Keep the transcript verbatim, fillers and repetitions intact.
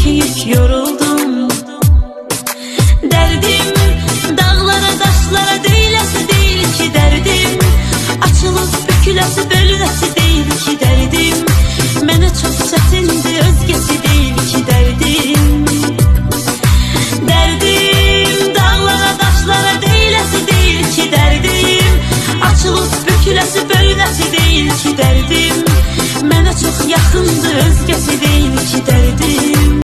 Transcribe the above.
ki yük yoruldum. Derdim dağlara daşlara deyiləsi deyil ki derdim, açılıb büküləsi bölünəsi deyil ki derdim. Mənə çox çətindir özgəsi deyil ki derdim. Derdim dağlara daşlara deyiləsi deyil ki derdim, açılıb büküləsi bölünəsi deyil ki derdim. Mənə çox yaxındır özgəsi deyil ki derdim.